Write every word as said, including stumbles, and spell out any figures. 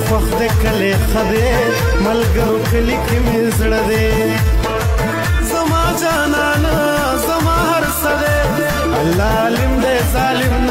خوښ دې کلی ښه دی ملګرو کلي کې مې زړه دی زما جانانه زما هر څه دی الله عالم دی ظالم